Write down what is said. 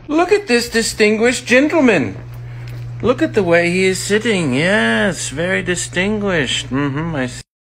Look at this distinguished gentleman. Look at the way he is sitting. Yes, very distinguished. I see.